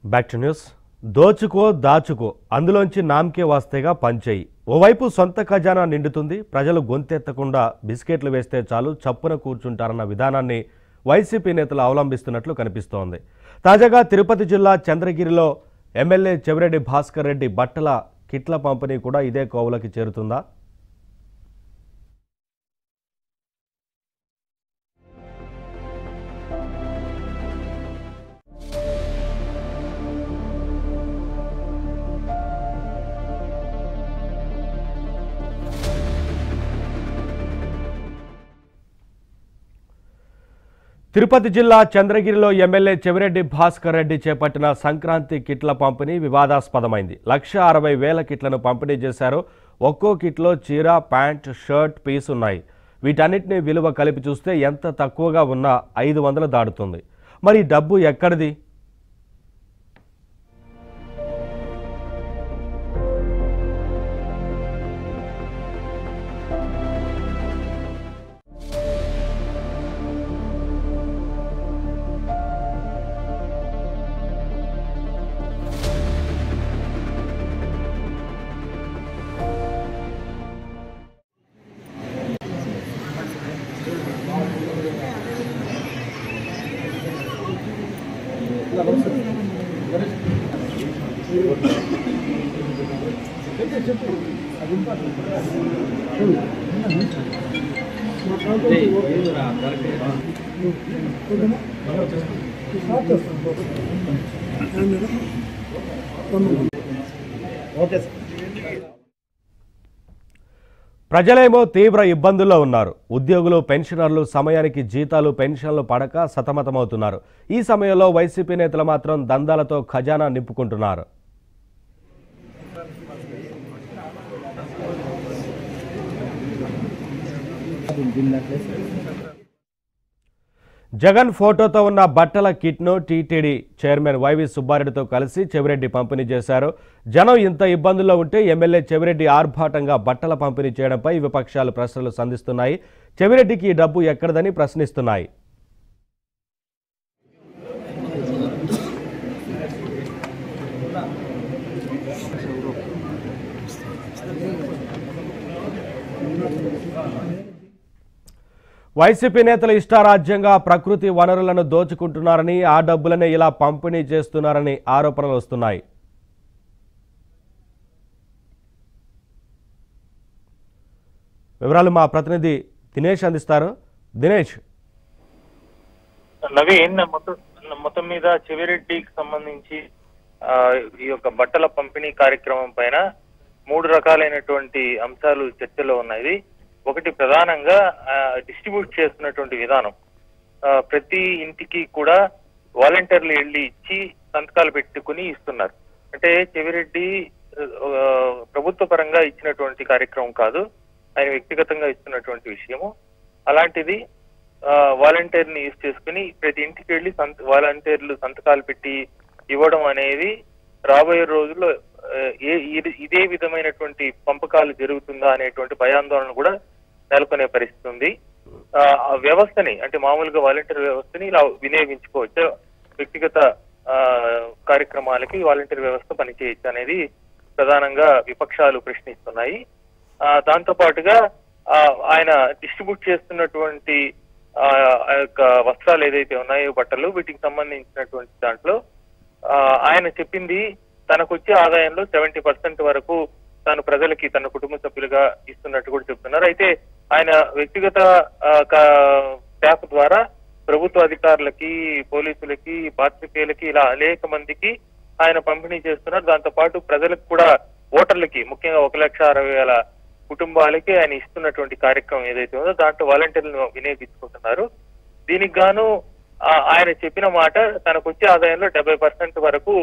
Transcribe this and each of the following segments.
Back to news. దోచుకో దాచుకో అందులోంచి నామకే వాస్తేగా పంచేయి. ఓవైపు సొంత ఖజానా నిండుతుంది, ప్రజలు గొంతెత్తకుండా బిస్కెట్లు వేస్తే చాలు చప్పున కూర్చుంటారన్న విధానాన్ని వైసీపీ నేతలు అవలంబిస్తున్నట్లు కనిపిస్తోంది. తాజాగా తిరుపతి జిల్లా చంద్రగిరిలో ఎమ్మెల్యే చెవిరెడ్డి భాస్కర్ రెడ్డి బట్టల కిట్ల పంపిణీ కూడా ఇదే కోవలోకి చేరుతుందా? తిరుపతి జిల్లా చంద్రగిరిలో ఎమ్మెల్యే చెవిరెడ్డి భాస్కర్ రెడ్డి చేపట్టిన సంక్రాంతి కిట్ల పంపిణీ వివాదాస్పదమైంది. 1,60,000 కిట్లను పంపిణీ చేశారు. ఒక్కో కిట్లో చీర, ప్యాంట్, షర్ట్ పీస్ ఉన్నాయి. వీటన్నిటిని విలువ కలిపి చూస్తే ఎంత తక్కువగా ఉన్నా 500 దాటుతుంది. మరి డబ్బు ఎక్కడిది? ప్రజలేమో తీవ్ర ఇబ్బందుల్లో ఉన్నారు. ఉద్యోగులు, పెన్షనర్లు సమయానికి జీతాలు, పెన్షన్లు పడక సతమతమవుతున్నారు. ఈ సమయంలో వైసీపీ నేతలు మాత్రం దందాలతో ఖజానా నింపుకుంటున్నారు. జగన్ ఫోటోతో ఉన్న బట్టల కిట్ను టీటీడీ చైర్మన్ వైవి సుబ్బారెడ్డితో కలిసి చెవిరెడ్డి పంపిణీ చేశారు. జనం ఇంత ఇబ్బందుల్లో ఉంటే ఎమ్మెల్యే చెవిరెడ్డి ఆర్భాటంగా బట్టల పంపిణీ చేయడంపై విపక్షాలు ప్రశ్నలు సంధిస్తున్నాయి. చెవిరెడ్డికి ఈ డబ్బు ఎక్కడదని ప్రశ్నిస్తున్నాయి. వైసీపీ నేతలు ఇష్టారాజ్యంగా ప్రకృతి వనరులను దోచుకుంటున్నారని, ఆ డబ్బులనే ఇలా పంపిణీ చేస్తున్నారని ఆరోపణలు వస్తున్నాయి. వివరాలు మా ప్రతినిధి దినేష్ అందిస్తారు. దినేష్. నవీన్, మొత్తం మీద చెవిరెడ్డికి సంబంధించి ఈ యొక్క బట్టల పంపిణీ కార్యక్రమం పైన 3 రకాలైనటువంటి అంశాలు చర్చలో ఉన్నాయి. ఒకటి, ప్రధానంగా డిస్ట్రిబ్యూట్ చేస్తున్నటువంటి విధానం. ప్రతి ఇంటికి కూడా వాలంటీర్లు వెళ్ళి ఇచ్చి సంతకాలు పెట్టుకుని ఇస్తున్నారు. అంటే చెవిరెడ్డి ప్రభుత్వ పరంగా ఇచ్చినటువంటి కార్యక్రమం కాదు, ఆయన వ్యక్తిగతంగా ఇస్తున్నటువంటి విషయము. అలాంటిది వాలంటీర్ని యూజ్ చేసుకుని ప్రతి ఇంటికి వెళ్ళి వాలంటీర్లు సంతకాలు పెట్టి ఇవ్వడం అనేది రాబోయే రోజుల్లో ఇదే విధమైనటువంటి పంపకాలు జరుగుతుందా అనేటువంటి భయాందోళన కూడా నెలకొనే పరిస్థితి ఉంది. వ్యవస్థని, అంటే మామూలుగా వాలంటీర్ వ్యవస్థని ఇలా వినియోగించుకోవచ్చు, వ్యక్తిగత కార్యక్రమాలకి వాలంటీర్ వ్యవస్థ పనిచేయచ్చు అనేది ప్రధానంగా విపక్షాలు ప్రశ్నిస్తున్నాయి. దాంతో పాటుగా ఆయన డిస్ట్రిబ్యూట్ చేస్తున్నటువంటి యొక్క వస్త్రాలు ఏదైతే ఉన్నాయో, బట్టలు, వీటికి సంబంధించినటువంటి దాంట్లో ఆయన చెప్పింది తనకు వచ్చే ఆదాయంలో 70% వరకు తాను ప్రజలకి, తన కుటుంబ సభ్యులుగా ఇస్తున్నట్టు కూడా చెప్తున్నారు. అయితే ఆయన వ్యక్తిగత ట్యాప్ ద్వారా ప్రభుత్వ అధికారులకి, పోలీసులకి, పాత్రికేయులకి ఇలా అనేక మందికి ఆయన పంపిణీ చేస్తున్నారు. దాంతో పాటు ప్రజలకు కూడా, ఓటర్లకి, ముఖ్యంగా 1,60,000 కుటుంబాలకి ఆయన ఇస్తున్నటువంటి కార్యక్రమం ఏదైతే ఉందో దాంట్లో వాలంటీర్లను వినియోగించుకుంటున్నారు. దీనికి గాను ఆయన చెప్పిన మాట, తనకు వచ్చే ఆదాయంలో 70% వరకు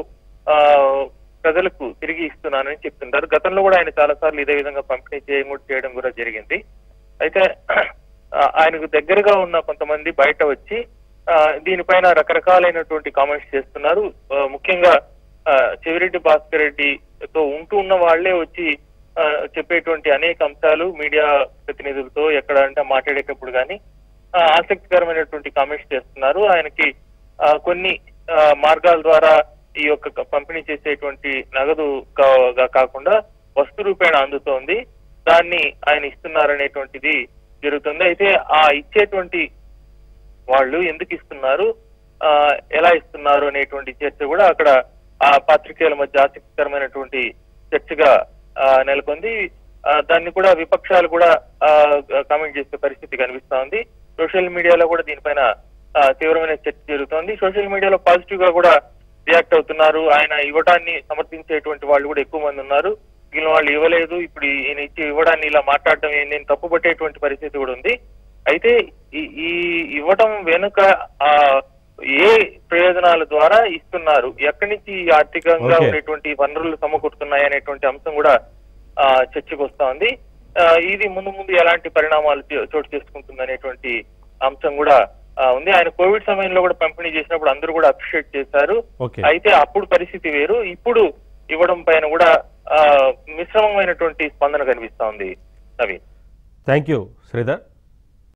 ప్రజలకు తిరిగి ఇస్తున్నానని చెప్తున్నారు. గతంలో కూడా ఆయన చాలా సార్లు ఇదే విధంగా పంపిణీ చేయడం కూడా జరిగింది. అయితే ఆయనకు దగ్గరగా ఉన్న కొంతమంది బయట వచ్చి దీనిపైన రకరకాలైనటువంటి కామెంట్స్ చేస్తున్నారు. ముఖ్యంగా చెవిరెడ్డి భాస్కర్ రెడ్డితో ఉన్న వాళ్లే వచ్చి చెప్పేటువంటి అనేక అంశాలు మీడియా ప్రతినిధులతో ఎక్కడ అంటే మాట్లాడేటప్పుడు కానీ ఆసక్తికరమైనటువంటి కామెంట్స్ చేస్తున్నారు. ఆయనకి కొన్ని మార్గాల ద్వారా ఈ యొక్క పంపిణీ చేసేటువంటి నగదు కాకుండా వస్తు రూపేణ అందుతోంది, దాన్ని ఆయన ఇస్తున్నారనేటువంటిది జరుగుతుంది. అయితే ఆ ఇచ్చేటువంటి వాళ్ళు ఎందుకు ఇస్తున్నారు, ఎలా ఇస్తున్నారు అనేటువంటి చర్చ కూడా అక్కడ ఆ పాత్రికేయుల మధ్య ఆసక్తికరమైనటువంటి చర్చగా నెలకొంది. దాన్ని కూడా విపక్షాలు కూడా కామెంట్ చేసే పరిస్థితి కనిపిస్తా ఉంది. సోషల్ మీడియాలో కూడా దీనిపైన తీవ్రమైన చర్చ జరుగుతోంది. సోషల్ మీడియాలో పాజిటివ్ గా కూడా రియాక్ట్ అవుతున్నారు. ఆయన ఇవ్వడాన్ని సమర్థించేటువంటి వాళ్ళు కూడా ఎక్కువ మంది ఉన్నారు. మిగిలిన వాళ్ళు ఇవ్వలేదు, ఇప్పుడు ఈయన ఇచ్చి ఇవ్వడాన్ని ఇలా మాట్లాడడం నేను తప్పుపట్టేటువంటి పరిస్థితి కూడా ఉంది. అయితే ఈ ఇవ్వడం వెనుక ఏ ప్రయోజనాల ద్వారా ఇస్తున్నారు, ఎక్కడి నుంచి ఆర్థికంగా ఉండేటువంటి వనరులు సమకూరుతున్నాయి అనేటువంటి అంశం కూడా చర్చకు వస్తా ఉంది. ఇది ముందు ముందు ఎలాంటి పరిణామాలు చోటు చేసుకుంటుంది అనేటువంటి అంశం కూడా ఉంది. ఆయన కోవిడ్ సమయంలో కూడా పంపిణీ చేసినప్పుడు అందరూ కూడా అప్రిషియేట్ చేశారు. అయితే అప్పుడు పరిస్థితి వేరు, ఇప్పుడు ఇవ్వడం పైన కూడా మిశ్రమమైనటువంటి స్పందన కనిపిస్తా ఉంది. Naveen, thank you Sridhar.